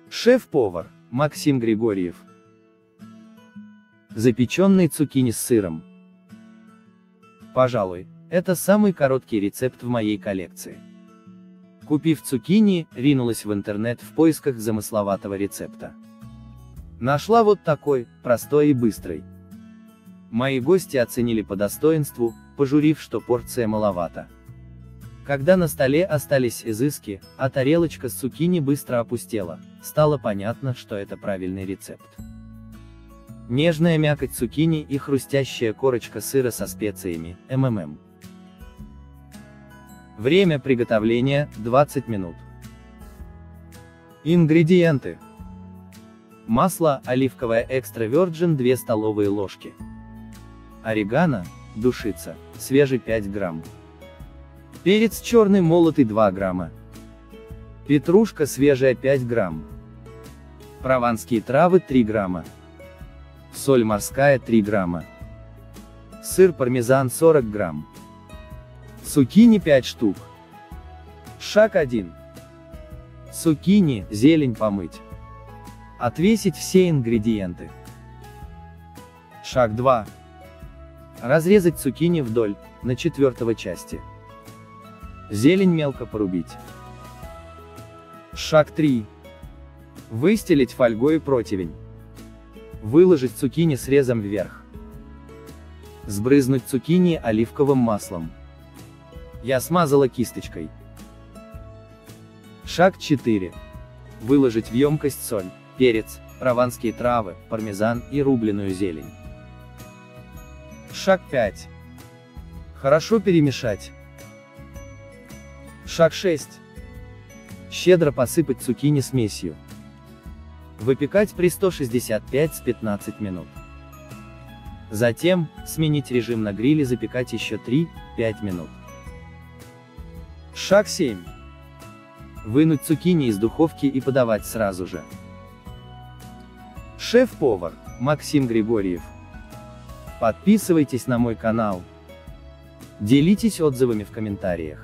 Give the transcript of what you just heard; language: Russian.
Шеф-повар Максим Григорьев. Запеченные цукини с сыром. Пожалуй, это самый короткий рецепт в моей коллекции. Купив цукини, ринулась в интернет в поисках замысловатого рецепта. Нашла вот такой, простой и быстрый. Мои гости оценили по достоинству, пожурив, что порция маловато. Когда на столе остались изыски, а тарелочка с цукини быстро опустела, стало понятно, что это правильный рецепт. Нежная мякоть цукини и хрустящая корочка сыра со специями, МММ. Время приготовления – 20 минут. Ингредиенты. Масло оливковое экстра virgin 2 столовые ложки. Орегано, душица, свежий 5 грамм. Перец черный молотый 2 грамма. Петрушка свежая 5 грамм. Прованские травы 3 грамма. Соль морская 3 грамма. Сыр пармезан 40 грамм. Цукини 5 штук. Шаг 1. Цукини, зелень помыть. Отвесить все ингредиенты. Шаг 2. Разрезать цукини вдоль, на 4 части. Зелень мелко порубить. Шаг 3. Выстелить фольгой противень. Выложить цукини срезом вверх. Сбрызнуть цукини оливковым маслом. Я смазала кисточкой. Шаг 4. Выложить в емкость соль, перец, прованские травы, пармезан и рубленую зелень. Шаг 5. Хорошо перемешать. Шаг 6. Щедро посыпать цукини смесью. Выпекать при 165 с 15 минут. Затем, сменить режим на гриле, запекать еще 3-5 минут. Шаг 7. Вынуть цукини из духовки и подавать сразу же. Шеф-повар Максим Григорьев. Подписывайтесь на мой канал. Делитесь отзывами в комментариях.